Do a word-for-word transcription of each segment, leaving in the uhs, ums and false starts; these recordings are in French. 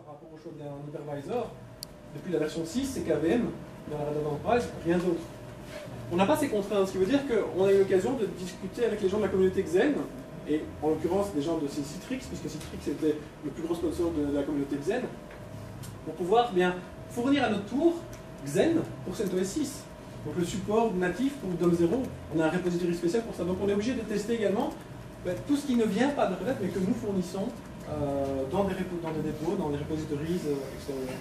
par rapport au choix d'un hypervisor, depuis la version six, c'est K V M, dans la Red Hat Enterprise, rien d'autre. On n'a pas ces contraintes, ce qui veut dire qu'on a eu l'occasion de discuter avec les gens de la communauté Xen, et en l'occurrence des gens de Citrix, puisque Citrix était le plus gros sponsor de la communauté Xen, pour pouvoir bien fournir à notre tour Xen pour CentOS six. Donc le support natif pour D O M zéro, on a un repository spécial pour ça. Donc on est obligé de tester également ben, tout ce qui ne vient pas de Red Hat, mais que nous fournissons euh, dans, des dans des dépôts, dans des repositories euh, extérieurs.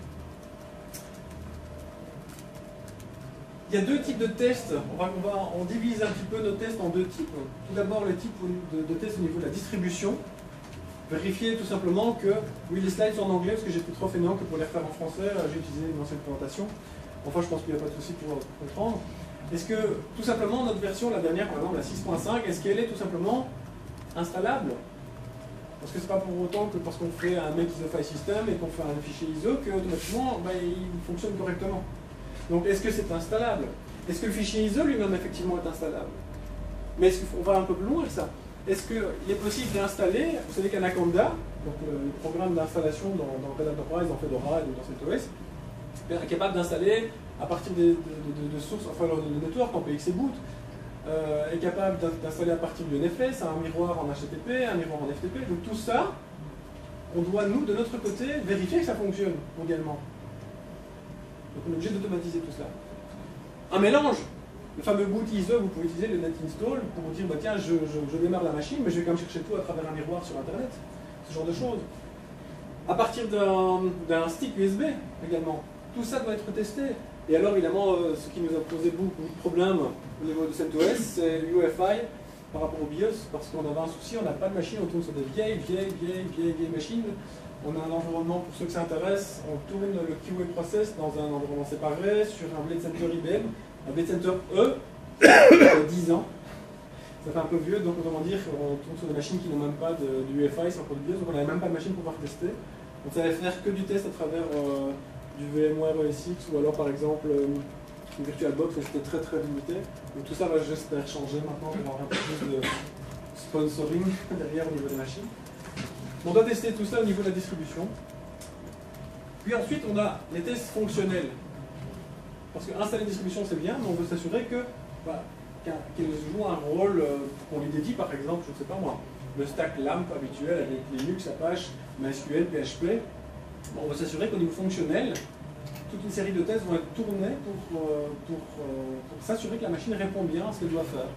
Il y a deux types de tests. On, va, on, va, on divise un petit peu nos tests en deux types. Tout d'abord, le type de, de test au niveau de la distribution. Vérifier tout simplement que, oui, les slides sont en anglais parce que j'étais trop fainéant que pour les refaire en français, j'ai utilisé une ancienne présentation. Enfin, je pense qu'il n'y a pas de souci pour comprendre. Est-ce que, tout simplement, notre version, la dernière, par exemple, la six point cinq, est-ce qu'elle est tout simplement installable? Parce que c'est pas pour autant que parce qu'on fait un make ISO file system et qu'on fait un fichier I S O que automatiquement bah, il fonctionne correctement. Donc est-ce que c'est installable? Est-ce que le fichier I S O lui-même effectivement est installable? Mais est-ce qu'on va un peu plus loin que ça? Est-ce qu'il est possible d'installer, vous savez qu'Anaconda, donc le, le programme d'installation dans, dans Red Hat Enterprise, dans Fedora ou dans CentOS, est capable d'installer à partir de, de, de, de sources, enfin le, le network en P X E boot, euh, est capable d'installer à partir du N F S, un miroir en H T T P, un miroir en F T P, donc tout ça, on doit nous, de notre côté, vérifier que ça fonctionne également. Donc on est obligé d'automatiser tout cela. Un mélange, le fameux boot I S O, vous pouvez utiliser le net install pour vous dire, bah, tiens, je, je, je démarre la machine, mais je vais quand même chercher tout à travers un miroir sur Internet, ce genre de choses. À partir d'un stick U S B également. Tout ça doit être testé. Et alors, évidemment, euh, ce qui nous a posé beaucoup de problèmes au niveau de CentOS, c'est l'U E F I par rapport au BIOS, parce qu'on avait un souci, on n'a pas de machine, on tourne sur des vieilles, vieilles, vieilles, vieilles, vieilles machines. On a un environnement, pour ceux que ça intéresse, on tourne le Q A process dans un environnement séparé, sur un Blade Center I B M, un Blade Center E, il y a dix ans. Ça fait un peu vieux, donc autrement dire, on tourne sur des machines qui n'ont même pas de, de U E F I, sans encore de BIOS, donc on n'avait même pas de machine pour pouvoir tester. On savait faire que du test à travers euh, du VMware E S X ou alors par exemple euh, une VirtualBox, mais c'était très très limité. Donc tout ça va, j'espère, changer maintenant pour avoir un peu plus de sponsoring derrière au niveau des machines. On doit tester tout ça au niveau de la distribution. Puis ensuite, on a les tests fonctionnels. Parce qu'installer une distribution, c'est bien, mais on veut s'assurer que bah, qu'elle joue un rôle euh, qu'on lui dédie, par exemple, je ne sais pas moi, le stack LAMP habituel avec Linux, Apache, MySQL, P H P. Bon, on va s'assurer qu'au niveau fonctionnel, toute une série de tests vont être tournés pour, euh, pour, euh, pour s'assurer que la machine répond bien à ce qu'elle doit faire.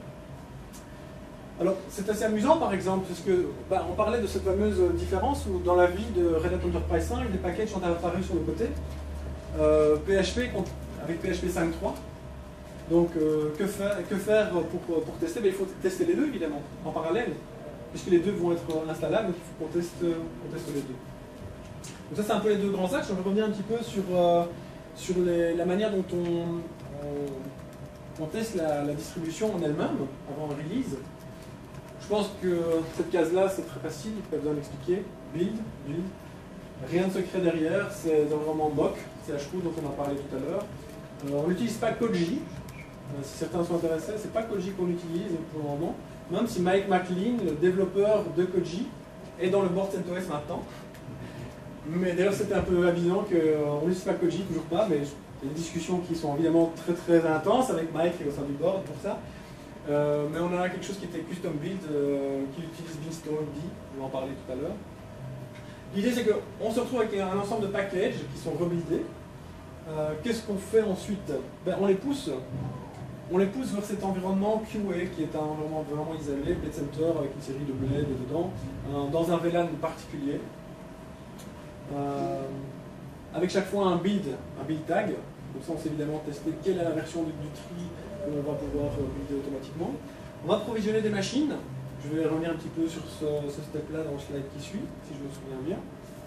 Alors, c'est assez amusant, par exemple, parce que bah, on parlait de cette fameuse différence où, dans la vie de Red Hat Enterprise cinq, les packages sont apparus sur le côté. Euh, P H P avec P H P cinq point trois. Donc, euh, que, faire, que faire pour, pour tester? Ben, il faut tester les deux, évidemment, en parallèle, puisque les deux vont être installables, donc il faut qu'on teste, qu'on teste les deux. Donc ça, c'est un peu les deux grands axes. Je vais revenir un petit peu sur, euh, sur les, la manière dont on, on, on teste la, la distribution en elle-même, avant le release. Je pense que cette case-là, c'est très facile, il n'y a pas besoin d'expliquer. Build, build. Rien de secret derrière, c'est vraiment mock, C H Q dont on a parlé tout à l'heure. Euh, on n'utilise pas Koji. Euh, si certains sont intéressés, c'est pas Koji qu'on utilise pour le moment. Même si Mike McLean, le développeur de Koji, est dans le board CentOS maintenant. Mais d'ailleurs, c'était un peu amusant qu'on n'utilise pas Koji, toujours pas, mais il y a des discussions qui sont évidemment très très intenses avec Mike au sein du board pour ça. Euh, mais on a quelque chose qui était custom build, euh, qui utilise Beanstalk D, je vais en parler tout à l'heure. L'idée c'est qu'on se retrouve avec un ensemble de packages qui sont rebuildés. Euh, Qu'est-ce qu'on fait ensuite? Ben, on les pousse. On les pousse vers cet environnement Q A, qui est un environnement vraiment isolé, Blade Center avec une série de blades dedans, euh, dans un V LAN particulier. Euh, avec chaque fois un build, un build tag. Donc ça, on sait évidemment tester quelle est la version du, du tri qu'on va pouvoir builder automatiquement. On va provisionner des machines. Je vais revenir un petit peu sur ce, ce step-là dans le slide qui suit, si je me souviens bien.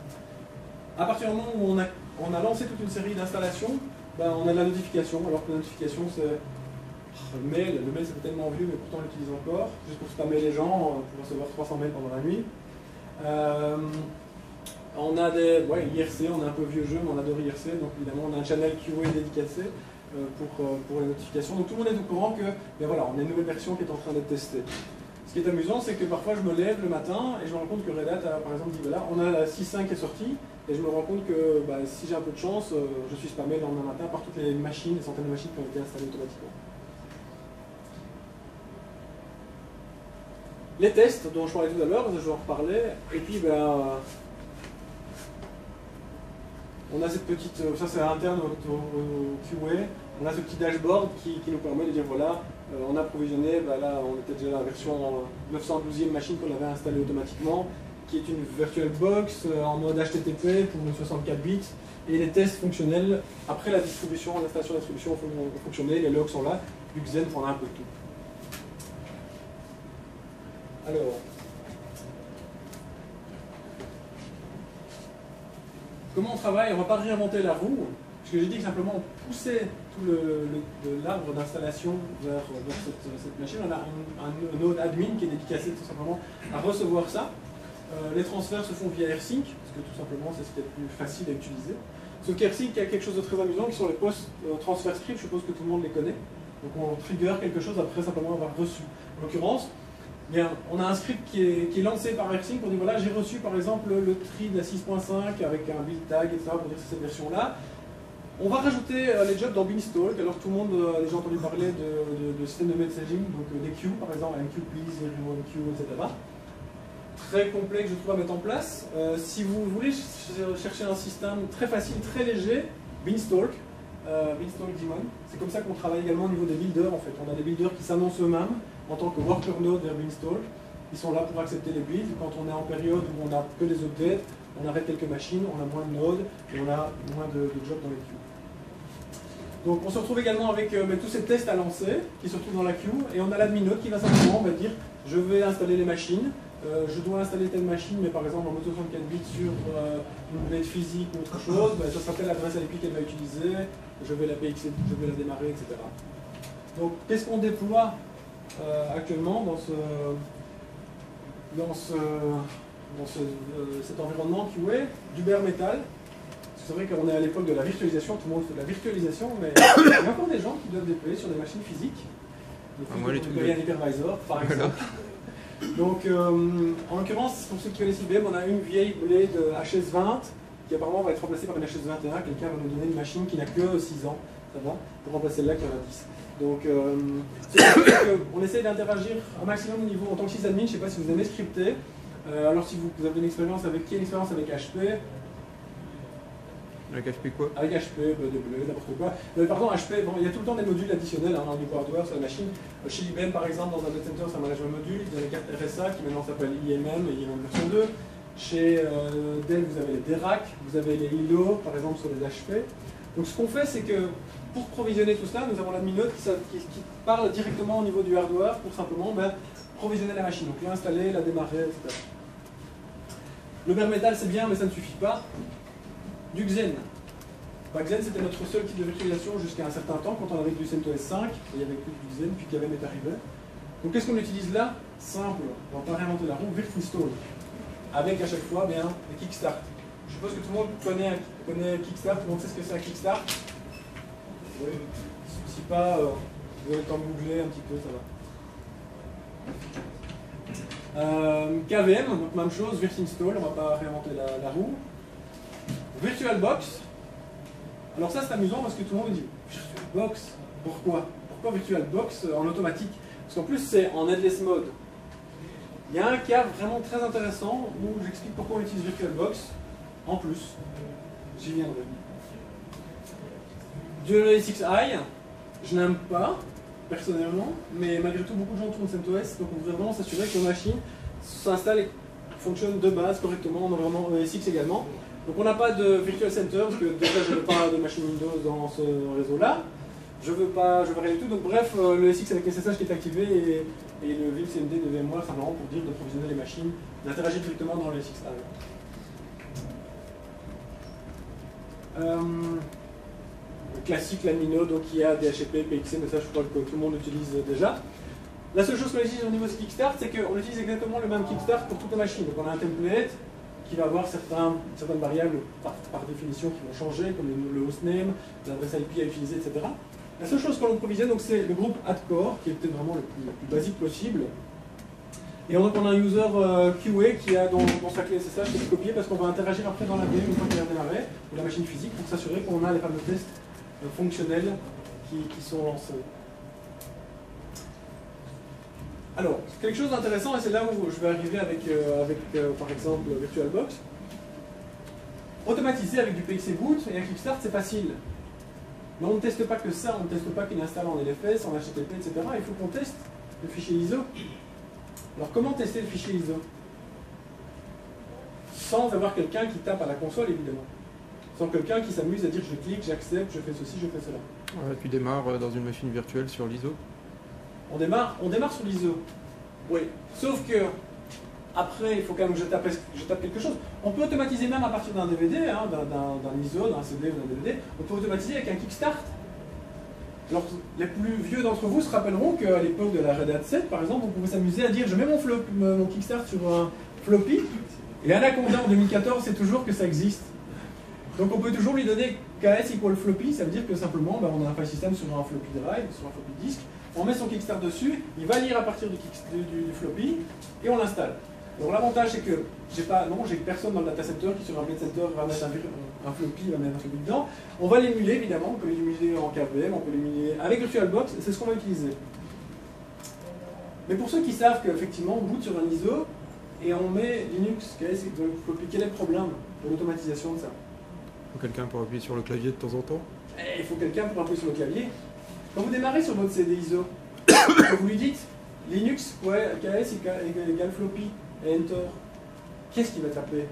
À partir du moment où on a, on a lancé toute une série d'installations, ben, on a de la notification, alors que la notification c'est le mail. Le mail c'est tellement vieux, mais pourtant on l'utilise encore, juste pour spammer les gens, pour recevoir trois cents mails pendant la nuit. Euh, on a des ouais, I R C, on a un peu vieux jeu, mais on adore I R C, donc évidemment on a un channel Q A dédicacé euh, pour, euh, pour les notifications. Donc tout le monde est au courant que ben voilà, on a une nouvelle version qui est en train d'être testée. Ce qui est amusant, c'est que parfois je me lève le matin et je me rends compte que Red Hat a par exemple dit voilà, on a la six point cinq qui est sortie, et je me rends compte que bah, si j'ai un peu de chance, euh, je suis spammé le lendemain matin par toutes les machines, les centaines de machines qui ont été installées automatiquement. Les tests dont je parlais tout à l'heure, je vais en reparler, et puis ben, on a cette petite, ça c'est interne au, au Q A, on a ce petit dashboard qui, qui nous permet de dire voilà, euh, on a provisionné, ben là on était déjà à la version neuf cent douzième machine qu'on avait installée automatiquement, qui est une VirtualBox euh, en mode H T T P pour une soixante-quatre bits, et les tests fonctionnels après la distribution, l'installation de la distribution ont fonctionné, les logs sont là, Xen prendra un peu de tout. Alors, comment on travaille? On ne va pas réinventer la roue, parce que j'ai dit que simplement on poussait tout l'arbre d'installation vers, vers cette, cette machine. On a un, un node admin qui est dédicacé tout simplement à recevoir ça. Euh, les transferts se font via AirSync, parce que tout simplement c'est ce qui est le plus facile à utiliser. Sauf qu'AirSync a quelque chose de très amusant qui sont les post euh, transfer scripts, je suppose que tout le monde les connaît. Donc on trigger quelque chose après simplement avoir reçu. En l'occurrence, bien, on a un script qui est, qui est lancé par AirSync, on dit voilà, j'ai reçu par exemple le tri de la six point cinq avec un build tag, et cetera, pour dire que c'est cette version-là. On va rajouter euh, les jobs dans Beanstalk, alors tout le monde euh, a déjà entendu parler de, de, de système de messaging, donc euh, des queues par exemple, M Q please, everyone queue, et cetera. Très complexe je trouve à mettre en place. Euh, si vous voulez ch chercher un système très facile, très léger, Beanstalk, euh, Beanstalk Daemon, c'est comme ça qu'on travaille également au niveau des builders en fait. On a des builders qui s'annoncent eux-mêmes en tant que worker node vers Beanstalk. Ils sont là pour accepter les builds. Quand on est en période où on n'a que des updates, on arrête quelques machines, on a moins de nodes et on a moins de, de jobs dans les queues. Donc on se retrouve également avec euh, tous ces tests à lancer qui se retrouvent dans la queue, et on a l'admin node qui va simplement va dire je vais installer les machines, euh, je dois installer telle machine, mais par exemple en mode soixante-quatre bits sur euh, une blade physique ou autre chose, ben, ça sera telle adresse I P qu'elle va utiliser, je vais la P X, je vais la démarrer, et cetera. Donc qu'est-ce qu'on déploie euh, actuellement dans ce dans ce dans ce, euh, cet environnement Q A? Du bare metal. C'est vrai qu'on est à l'époque de la virtualisation, tout le monde fait de la virtualisation, mais il y a encore des gens qui doivent déployer sur des machines physiques. Donc, ah, moi, les trucs de... un hypervisor, par exemple. Donc, euh, en l'occurrence, pour ceux qui connaissent I B M, on a une vieille blade H S vingt qui apparemment va être remplacée par une H S vingt et un. Quelqu'un va nous donner une machine qui n'a que six ans, ça va, pour remplacer celle-là qui en a dix. Donc, euh, on essaie d'interagir un maximum au niveau en tant que sysadmin. Je ne sais pas si vous aimez scripter. Euh, alors, si vous, vous avez une expérience avec qui a une expérience avec H P? Avec H P quoi? Avec H P, B W, n'importe quoi. Mais pardon, H P, bon, il y a tout le temps des modules additionnels hein, dans du hardware sur la machine. Chez I B M, par exemple, dans un data center, c'est un management module. Il y a la carte R S A qui maintenant s'appelle I M M et il y a une version deux. Chez euh, Dell, vous avez les D R A C, vous avez les I L O, par exemple, sur les H P. Donc ce qu'on fait, c'est que pour provisionner tout cela, nous avons l'admin node qui, qui, qui parle directement au niveau du hardware pour simplement ben, provisionner la machine, donc l'installer, la démarrer, et cetera. Le bare metal, c'est bien, mais ça ne suffit pas. Du Xen. Bah, Xen, c'était notre seul type de virtualisation jusqu'à un certain temps, quand on avait du CentOS cinq, et il n'y avait plus du Xen, puis qu'il y avait est arrivé. Donc qu'est-ce qu'on utilise là? Simple, on ne va pas réinventer la roue, virtinstall. Avec à chaque fois bien les kickstart. Je suppose que tout le monde connaît, connaît Kickstart, tout le monde sait ce que c'est un Kickstart. Oui. Si pas, euh, vous avez le temps de googler un petit peu, ça va. Euh, K V M, donc même chose, virtinstall, on ne va pas réinventer la, la roue. VirtualBox. Alors ça c'est amusant parce que tout le monde me dit VirtualBox, pourquoi Pourquoi VirtualBox en automatique? Parce qu'en plus c'est en headless mode. Il y a un cas vraiment très intéressant où j'explique pourquoi on utilise VirtualBox en plus. J'y viendrai. DualSX I, je n'aime pas personnellement, mais malgré tout beaucoup de gens tournent CentOS, donc on voudrait vraiment s'assurer que nos machines s'installent et fonctionnent de base correctement en environnement E S X également. Donc on n'a pas de Virtual Center, parce que déjà je ne veux pas de machine Windows dans ce réseau-là. Je veux pas, je veux rien du tout. Donc bref, le E S X avec S S H qui est activé et, et le V I M C M D de VMware simplement pour dire de provisionner les machines, d'interagir directement dans le E S X. Euh, classique, l'admin, donc il y a D H C P, P X C, mais ça je crois que tout le monde utilise déjà. La seule chose qu'on utilise au niveau de Kickstart, c'est qu'on utilise exactement le même Kickstart pour toutes les machines. Donc on a un template qui va avoir certains, certaines variables par, par définition qui vont changer, comme le, le hostname, l'adresse I P à utiliser, et cetera. La seule chose que l'on provisionne, c'est le groupe AdCore, qui est peut-être vraiment le plus, le plus basique possible. Et donc on a un user euh, Q A qui a dans, dans sa clé S S H qui est copié parce qu'on va interagir après dans la V M une fois qu'il a démarré, ou la machine physique, pour s'assurer qu'on a les fameux tests euh, fonctionnels qui, qui sont lancés. Alors, quelque chose d'intéressant, et c'est là où je vais arriver avec, euh, avec euh, par exemple, VirtualBox. Automatiser avec du P X E Boot et un Kickstart, c'est facile. Mais on ne teste pas que ça, on ne teste pas qu'il installe en L F S, en H T T P, et cetera. Il faut qu'on teste le fichier I S O. Alors, comment tester le fichier I S O? Sans avoir quelqu'un qui tape à la console, évidemment. Sans quelqu'un qui s'amuse à dire je clique, j'accepte, je fais ceci, je fais cela. Ouais, tu démarres dans une machine virtuelle sur l'I S O. On démarre, on démarre sur l'I S O. Oui. Sauf que, après, il faut quand même que je tape, je tape quelque chose. On peut automatiser même à partir d'un D V D, hein, d'un I S O, d'un C D ou d'un D V D. On peut automatiser avec un Kickstart. Alors, les plus vieux d'entre vous se rappelleront qu'à l'époque de la Red Hat sept, par exemple, vous pouvez s'amuser à dire je mets mon, flop, mon Kickstart sur un floppy, et Anaconda en deux mille quatorze, c'est toujours que ça existe. Donc on peut toujours lui donner K S equal floppy, ça veut dire que simplement ben, on a un file system sur un floppy drive, sur un floppy disk, on met son Kickstart dessus, il va lire à partir du, du, du, du floppy, et on l'installe. Alors l'avantage c'est que j'ai pas, non, j'ai personne dans le data center qui sur un blade center va mettre un, un floppy, va mettre un floppy dedans. On va l'émuler évidemment, on peut l'émuler en K V M, on peut l'émuler avec VirtualBox, c'est ce qu'on va utiliser. Mais pour ceux qui savent qu'effectivement on boot sur un I S O et on met Linux, K S, floppy, quel est le problème de l'automatisation de ça? Il faut quelqu'un pour appuyer sur le clavier de temps en temps. Et il faut quelqu'un pour appuyer sur le clavier. Quand vous démarrez sur votre C D I S O, quand vous lui dites Linux, ouais, K S égale floppy, et Enter, qu'est-ce qu'il va taper?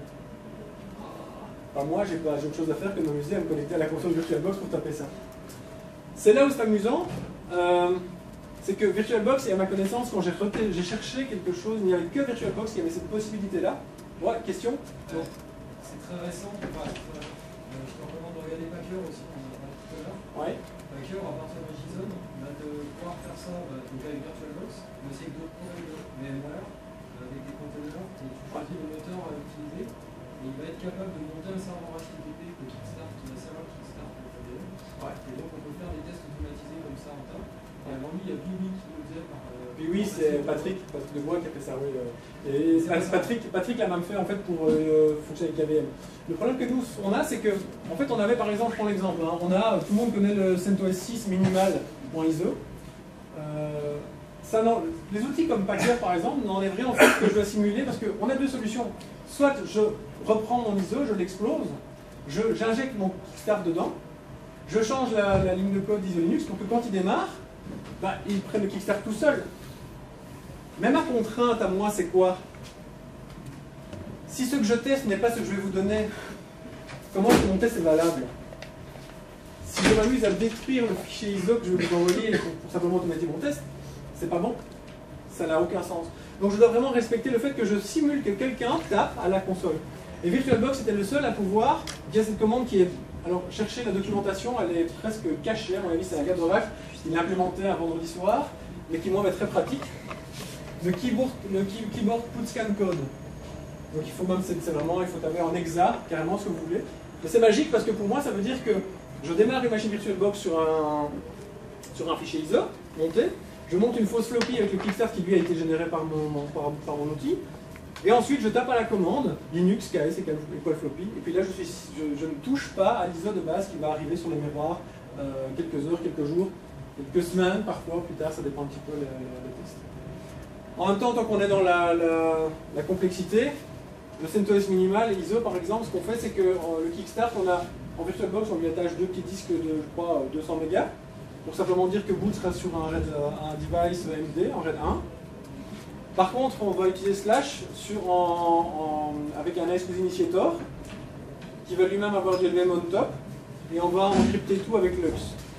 Enfin, moi, j'ai pas, j'ai autre chose à faire que de m'amuser à me connecter à la console VirtualBox pour taper ça. C'est là où c'est amusant, euh, c'est que VirtualBox, et à ma connaissance, quand j'ai, j'ai cherché quelque chose, il n'y avait que VirtualBox qui avait cette possibilité-là. Ouais, question? euh, C'est très récent, enfin, euh, je te recommande de regarder Packer aussi, on en a parlé tout à l'heure. Ouais. Packer, à partir de JSON, va te pouvoir faire ça bah, donc avec VirtualBox, mais aussi avec d'autres conteneurs V M ware, avec des conteneurs, et tu choisis le moteur à utiliser, et il va être capable de monter un serveur H T T P que Kickstart, qui va serveur Kickstart le V M. Ouais. Et donc on peut faire des tests automatisés comme ça en tas. Et avant lui, il y a Biwi qui le faisait par. Euh, Puis oui, c'est Patrick, Patrick de Bois qui a fait ça, oui. Et Patrick, Patrick l'a même fait en fait pour euh, fonctionner avec K V M. Le problème que nous on a, c'est que, en fait, on avait par exemple, je prends l'exemple, hein, on a, tout le monde connaît le CentOS six minimal.I S O. Euh, ça, non, les outils comme Packer par exemple n'enlèvent rien en fait que je dois simuler parce qu'on a deux solutions. Soit je reprends mon I S O, je l'explose, j'injecte mon Kickstart dedans, je change la, la ligne de code d'I S O Linux pour que quand il démarre, bah, il prenne le Kickstart tout seul. Mais ma contrainte à moi, c'est quoi? Si ce que je teste n'est pas ce que je vais vous donner, comment est-ce que mon test est valable? Si je m'amuse à détruire le fichier I S O que je vais vous envoyer pour, pour simplement automatiser mon test, c'est pas bon. Ça n'a aucun sens. Donc je dois vraiment respecter le fait que je simule que quelqu'un tape à la console. Et VirtualBox était le seul à pouvoir, via cette commande qui est... Alors, chercher la documentation, elle est presque cachée, à mon avis, c'est un gars de Rack qui l'a implémenté un vendredi soir, mais qui, moi, va être très pratique. Le keyboard, le key, keyboard put scan code. Donc, il faut même, c'est vraiment, il faut taper en hexa, carrément ce que vous voulez. Mais c'est magique parce que pour moi, ça veut dire que je démarre une machine VirtualBox sur un, sur un fichier I S O, monté, je monte une fausse floppy avec le Kickstart qui lui a été généré par mon, par, par mon outil. Et ensuite, je tape à la commande Linux K S equal floppy. Et puis là, je, suis, je, je ne touche pas à l'I S O de base qui va arriver sur les miroirs euh, quelques heures, quelques jours, quelques semaines, parfois, plus tard, ça dépend un petit peu des tests. En même temps, tant qu'on est dans la, la, la complexité, le CentOS minimal, I S O par exemple, ce qu'on fait, c'est que euh, le Kickstart, on a, en VirtualBox, on lui attache deux petits disques de, je crois, deux cents mégas, pour simplement dire que boot sera sur un, RAID, un device M D, en RAID un. Par contre, on va utiliser Slash sur en, en, avec un S Q S Initiator qui va lui-même avoir du L V M on top et on va encrypter tout avec Lux.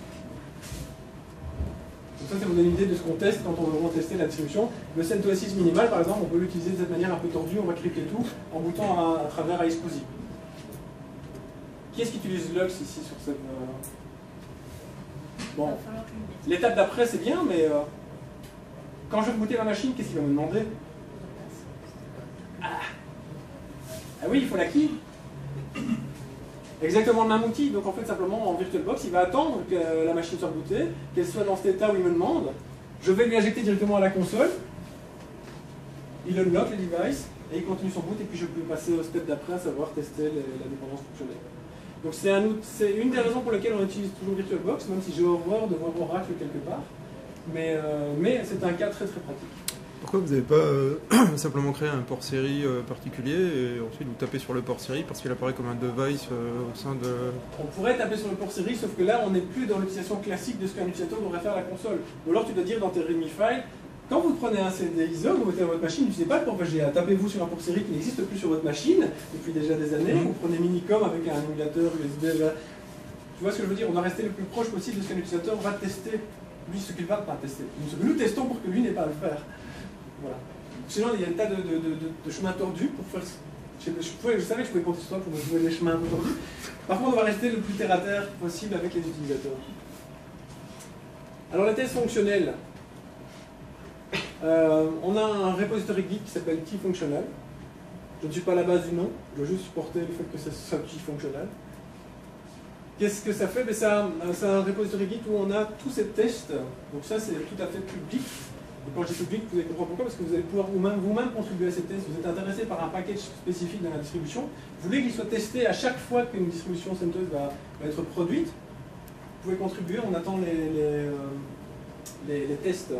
Donc ça, ça vous donne une idée de ce qu'on teste quand on veut tester la distribution. Le CentOS six minimal, par exemple, on peut l'utiliser de cette manière un peu tordue, on va crypter tout en bootant à, à travers iSCSI. Qui est-ce qui utilise Lux ici sur cette... Euh... Bon, l'étape d'après c'est bien, mais... Euh... Quand je vais booter ma machine, qu'est-ce qu'il va me demander? ah. ah oui, il faut la key. Exactement le même outil. Donc en fait, simplement en VirtualBox, il va attendre que la machine soit bootée, qu'elle soit dans cet état où il me demande. Je vais lui injecter directement à la console. il unlock les devices, et il continue son boot, et puis je peux passer au step d'après, à savoir tester les, la dépendance fonctionnelle. Donc c'est un, une des raisons pour lesquelles on utilise toujours VirtualBox, même si j'ai horreur de voir Oracle quelque part, mais, euh, mais c'est un cas très très pratique. Pourquoi vous n'avez pas euh, simplement créé un port série euh, particulier et ensuite vous tapez sur le port série parce qu'il apparaît comme un device euh, au sein de... On pourrait taper sur le port série, sauf que là on n'est plus dans l'utilisation classique de ce qu'un utilisateur devrait faire à la console. Ou alors tu dois dire dans tes README files, quand vous prenez un C D I S O, vous mettez dans votre machine, n'utilisez pas le port V G A, tapez-vous sur un port série qui n'existe plus sur votre machine depuis déjà des années, mmh. Vous prenez Minicom avec un émulateur U S B. Tu vois ce que je veux dire? On doit rester le plus proche possible de ce qu'un utilisateur va tester, lui ce qu'il va pas tester. Nous testons pour que lui n'ait pas à le faire. Voilà. Sinon, il y a un tas de, de, de, de chemins tordus pour faire. Je, je, pouvais, je savais que je pouvais compter sur toi pour me trouver les chemins un peu tordus. Par contre, on va rester le plus terre à terre possible avec les utilisateurs. Alors, la thèse fonctionnelle. Euh, on a un repository Git qui s'appelle T-Functional. Je ne suis pas à la base du nom, je dois juste supporter le fait que ça soit T-Functional. Qu'est-ce que ça fait? C'est un repository Git où on a tous ces tests. Donc, ça, c'est tout à fait public. Et quand je dis public, vous allez comprendre pourquoi, parce que vous allez pouvoir vous-même vous-même contribuer à ces tests. Vous êtes intéressé par un package spécifique dans la distribution. Vous voulez qu'il soit testé à chaque fois qu'une distribution CentOS va, va être produite. Vous pouvez contribuer, on attend les, les, euh, les, les tests.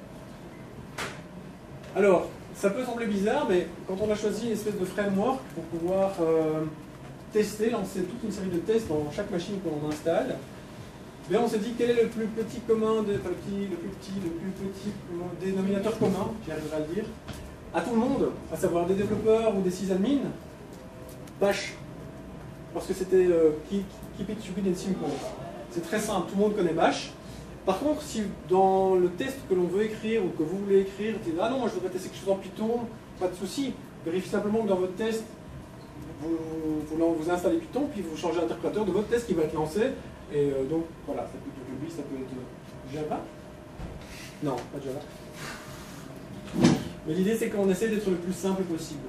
Alors, ça peut sembler bizarre, mais quand on a choisi une espèce de framework pour pouvoir euh, tester, lancer toute une série de tests dans chaque machine qu'on installe, bien, on s'est dit quel est le plus petit commun, de, enfin, le, petit, le plus petit, le plus petit dénominateur commun, j'y arriverai à le dire, à tout le monde, à savoir des développeurs ou des sysadmins, Bash. Parce que c'était euh, keep, keep it stupid and simple. C'est très simple, tout le monde connaît Bash. Par contre, si dans le test que l'on veut écrire ou que vous voulez écrire, vous dites ah non, moi je voudrais tester quelque chose en Python, pas de souci. Vérifiez simplement que dans votre test, vous, vous, vous installez Python, puis vous changez l'interprétateur de votre test qui va être lancé. Et euh, donc voilà, ça peut être Ruby, ça peut être Java. Non, pas Java. Mais l'idée c'est qu'on essaie d'être le plus simple possible.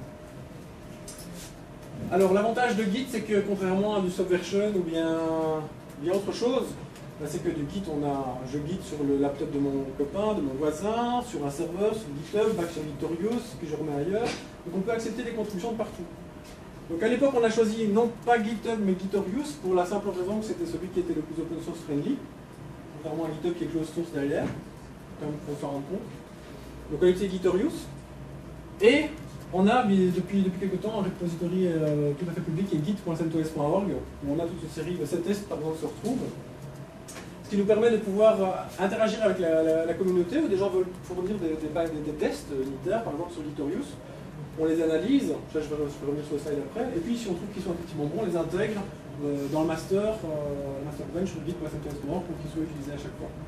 Alors l'avantage de Git, c'est que contrairement à du Subversion ou bien, bien autre chose, c'est que du Git, on a, je Git sur le laptop de mon copain, de mon voisin, sur un serveur, sur GitHub, back sur Gitorious, que je remets ailleurs. Donc on peut accepter des contributions de partout. Donc à l'époque, on a choisi non pas GitHub, mais Gitorious, pour la simple raison que c'était celui qui était le plus open source friendly, contrairement à GitHub qui est closed source derrière, comme il faut s'en rendre compte. Donc on a utilisé Gitorious, et on a depuis, depuis quelques temps un repository euh, tout à fait public qui est git point centos point org, où on a toute une série de ces tests par exemple se retrouvent. Ce qui nous permet de pouvoir interagir avec la, la, la communauté, où des gens veulent fournir des, des, des, des tests unitaires, par exemple sur Gitorious. On les analyse, ça je vais, je vais revenir sur le slide après, et puis si on trouve qu'ils sont effectivement bons, on les intègre euh, dans le master, euh, le master bench, le git point centos point org pour qu'ils soient utilisés à chaque fois.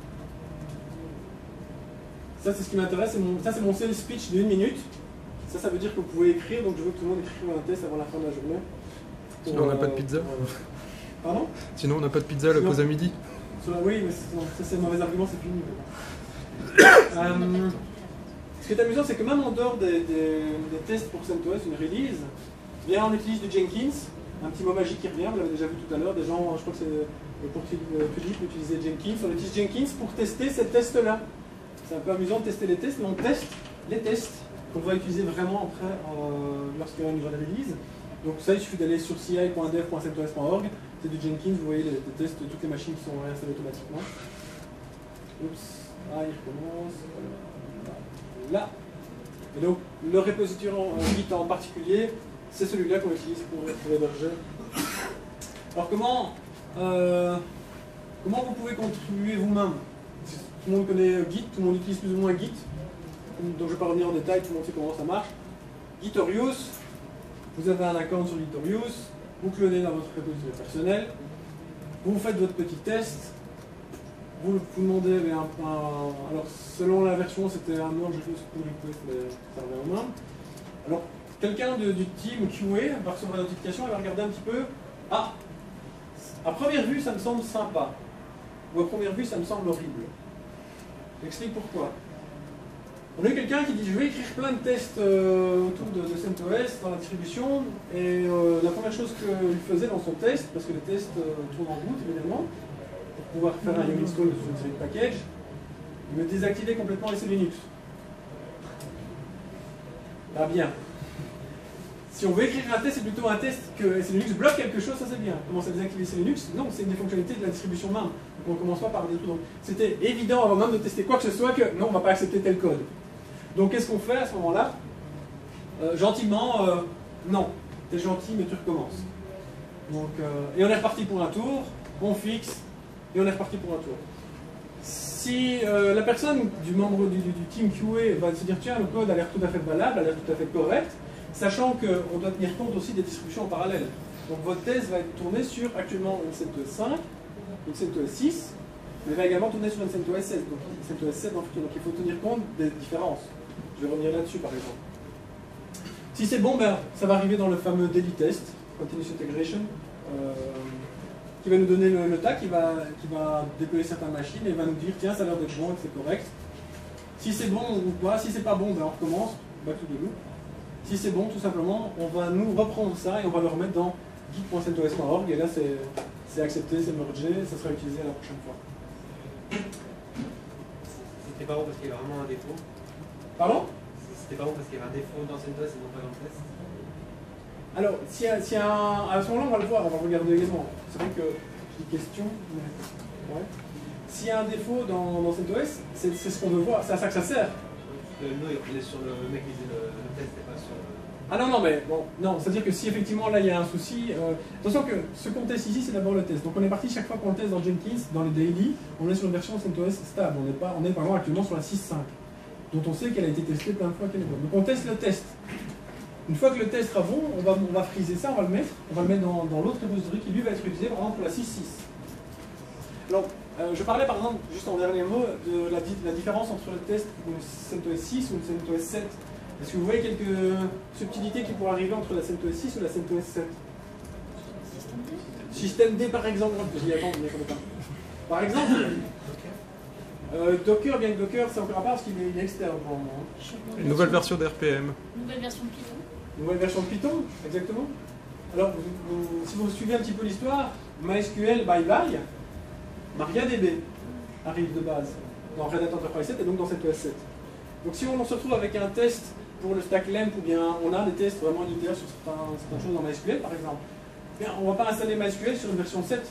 Ça c'est ce qui m'intéresse, ça c'est mon sales speech d'une minute. Ça, ça veut dire que vous pouvez écrire, donc je veux que tout le monde écrive un test avant la fin de la journée. Pour, Sinon on n'a euh, pas de pizza. euh, Pardon? Sinon on n'a pas de pizza à la Sinon, pause à midi. Oui, mais ça c'est un mauvais argument, c'est fini. euh, ce qui est amusant, c'est que même en dehors des, des, des tests pour CentOS, une release, bien on utilise du Jenkins, un petit mot magique qui revient, vous l'avez déjà vu tout à l'heure, des gens, je crois que c'est pour Philippe, utiliser Jenkins. On utilise Jenkins pour tester ces tests-là. C'est un peu amusant de tester les tests, mais on teste les tests qu'on va utiliser vraiment après euh, lorsqu'il y aura une nouvelle release. Donc ça, il suffit d'aller sur c i point dev point centos point org, c'est du Jenkins, vous voyez les, les tests de toutes les machines qui sont réinstallées automatiquement. Oups, ah, il recommence. Là. Et donc, le repository en Git en particulier, c'est celui-là qu'on utilise pour, pour héberger. Alors comment, euh, comment vous pouvez contribuer vous-même? Tout le monde connaît Git, tout le monde utilise plus ou moins Git. Donc je ne vais pas revenir en détail, tout le monde sait comment ça marche. Gitorious, vous avez un account sur Gitorious, vous clonez dans votre repository personnel, vous faites votre petit test, vous, vous demandez un, un, alors selon la version c'était un merge pull request, mais ça revient au même. Alors quelqu'un du team Q A va recevoir la notification et va regarder un petit peu, ah, à première vue ça me semble sympa, ou à première vue ça me semble horrible. J'explique pourquoi. On a eu quelqu'un qui dit je vais écrire plein de tests euh, autour de, de CentOS dans la distribution, et euh, la première chose qu'il faisait dans son test, parce que les tests euh, tournent en route évidemment, pour pouvoir faire un yum install sur une série de packages, il me désactivait complètement l'essai Linux. Ah bien. Si on veut écrire un test, c'est plutôt un test que S Linux bloque quelque chose, ça c'est bien. Comment ça désactiver S Linux? Non, c'est une des fonctionnalités de la distribution même. Donc on ne commence pas par des trucs. Donc c'était évident avant même de tester quoi que ce soit que non, on ne va pas accepter tel code. Donc qu'est-ce qu'on fait à ce moment-là? euh, Gentiment, euh, non, t'es gentil mais tu recommences. Donc, euh, et on est reparti pour un tour, on fixe, et on est reparti pour un tour. Si euh, la personne du membre du, du, du team Q A va se dire tiens, le code a l'air tout à fait valable, a l'air tout à fait correct, sachant qu'on doit tenir compte aussi des distributions en parallèle. Donc votre test va être tourné sur actuellement une CentOS cinq, une CentOS six, mais va également tourner sur une CentOS sept, donc une CentOS sept dans le futur. Donc il faut tenir compte des différences. Je vais revenir là-dessus par exemple. Si c'est bon, ben, ça va arriver dans le fameux daily test, Continuous Integration, euh, qui va nous donner le, le tag, qui va, qui va déployer certaines machines et va nous dire tiens, ça a l'air d'être bon et que c'est correct. Si c'est bon ou pas, si c'est pas bon, ben, on recommence, back to the loop. Si c'est bon, tout simplement, on va nous reprendre ça et on va le remettre dans git point centos point org et là c'est accepté, c'est mergé, ça sera utilisé à la prochaine fois. C'était pas bon parce qu'il y avait vraiment un défaut. Pardon? C'était pas bon parce qu'il y avait un défaut dans CentOS et non pas dans le test. Alors, si, si un, à ce moment-là, on va le voir, on va regarder également. C'est vrai que j'ai des questions. Mais... Ouais. S'il y a un défaut dans, dans CentOS, c'est ce qu'on veut voir, c'est à ça que ça sert. Euh, non, il est sur le, le mec qui faisait le, le test et pas sur le... Ah non, non, mais bon, non, c'est-à-dire que si effectivement là il y a un souci, euh, attention que ce qu'on teste ici c'est d'abord le test. Donc on est parti chaque fois qu'on le teste dans Jenkins, dans les daily, on est sur une version CentOS stable, on est, pas, on est par exemple actuellement sur la six point cinq, dont on sait qu'elle a été testée plein de fois qu'elle est bonne. Donc on teste le test. Une fois que le test sera bon, on va, on va friser ça, on va le mettre, on va le mettre dans, dans l'autre repository qui lui va être utilisé par exemple pour la six point six. Alors, euh, je parlais par exemple, juste en dernier mot, de la, la différence entre le test pour une CentOS six ou une CentOS sept. Est-ce que vous voyez quelques subtilités qui pourraient arriver entre la CentOS six ou la CentOS sept? Système D par exemple, j'y attends, je ne pas. Par exemple, euh, Docker, bien que Docker, c'est encore à part parce qu'il est, est externe pour le moment. Une nouvelle version d'R P M. Nouvelle version de Python. Nouvelle version de Python, exactement. Alors, vous, vous, si vous suivez un petit peu l'histoire, MySQL bye bye, MariaDB arrive de base dans Red Hat Enterprise sept et donc dans CentOS sept. Donc si on se retrouve avec un test pour le stack lamp, ou bien on a des tests vraiment unitaires sur certains, certaines choses dans MySQL par exemple, bien, on ne va pas installer MySQL sur une version sept.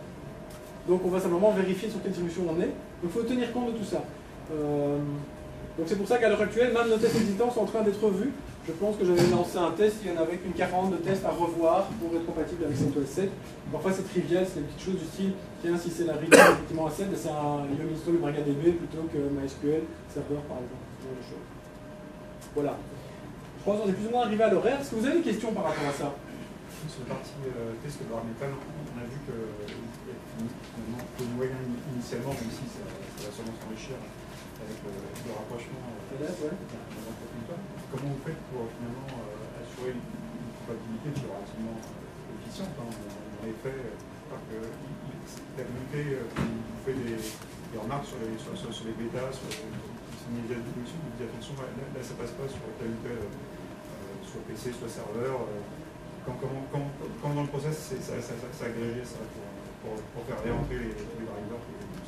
Donc on va simplement vérifier sur quelle distribution on est. Donc il faut tenir compte de tout ça. Euh, donc c'est pour ça qu'à l'heure actuelle, même nos tests existants sont en train d'être revus. Je pense que j'avais lancé un test, il y en avait qu'une quarantaine de tests à revoir pour être compatible avec CentOS sept. Parfois c'est trivial, c'est des petites choses du style, tiens, si c'est la read effectivement à sept, c'est un il installe le MariaDB plutôt que MySQL serveur par exemple. Ce genre de choses. Voilà. Je pense qu'on est plus ou moins arrivé à l'horaire. Est-ce que vous avez des questions par rapport à ça? Sur la partie euh, test de bar métal, on a vu que finalement, le moyen initialement, même si ça, ça va sûrement s'enrichir avec le, le rapprochement euh, ouais. comment vous faites pour finalement euh, assurer une, une compatibilité qui est relativement euh, efficiente hein, dans les faits, parce que la communauté euh, vous fait des, des remarques sur les, sur, sur, sur les bêtas, sur les médias de production, vous dites attention, là, là ça passe pas sur tel ou tel, euh, soit P C, soit serveur. Euh, Quand, comment, quand, quand dans le process, c'est ça, ça, ça, ça agrégé ça pour, pour, pour faire réentrer les, les drivers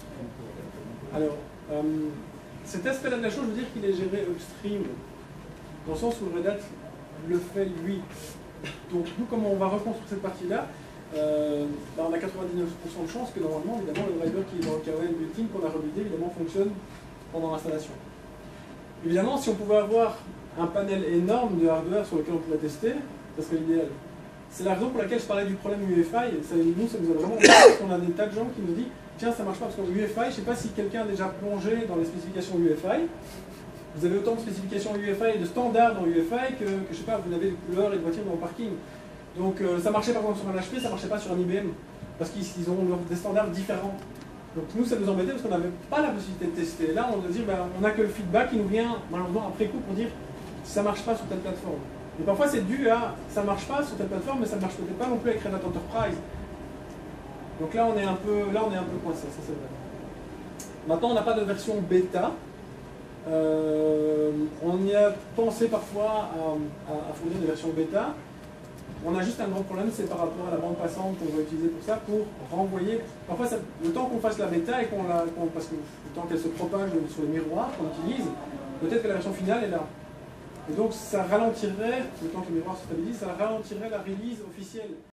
pour, Alors, euh, cet aspect-là de la chose, je veux dire qu'il est géré upstream, dans le sens où le Red Hat le fait lui. Donc nous, comment on va reconstruire cette partie-là, euh, bah, on a quatre-vingt-dix-neuf pour cent de chance que normalement, évidemment, le driver qui est dans le kernel built-in qu'on a rebuildé, évidemment, fonctionne pendant l'installation. Évidemment, si on pouvait avoir un panel énorme de hardware sur lequel on pouvait tester, ça serait l'idéal. C'est la raison pour laquelle je parlais du problème U F I. Ça, nous, ça nous a vraiment parce qu'on a des tas de gens qui nous disent tiens, ça marche pas parce qu'en U F I, je ne sais pas si quelqu'un a déjà plongé dans les spécifications U F I. Vous avez autant de spécifications U F I et de standards dans U F I que, que je sais pas, vous avez des couleurs et des voitures dans le parking. Donc euh, ça marchait par exemple sur un H P, ça marchait pas sur un I B M parce qu'ils ont des standards différents. Donc nous, ça nous embêtait parce qu'on n'avait pas la possibilité de tester. Là, on doit dire ben, on n'a que le feedback qui nous vient malheureusement après coup pour dire si ça marche pas sur telle plateforme. Et parfois c'est dû à ça marche pas sur telle plateforme, mais ça marche peut-être pas non plus avec Red Hat Enterprise. Donc là on est un peu, là on est un peu coincé, ça c'est vrai. Maintenant on n'a pas de version bêta. Euh, on y a pensé parfois à, à, à fournir des versions bêta. On a juste un grand problème, c'est par rapport à la bande passante qu'on va utiliser pour ça, pour renvoyer. Parfois ça, le temps qu'on fasse la bêta et qu'on la, qu'on, parce que le temps qu'elle se propage sur les miroirs qu'on utilise, peut-être que la version finale est là. Et donc ça ralentirait, le temps que le miroir se stabilise, ça ralentirait la release officielle.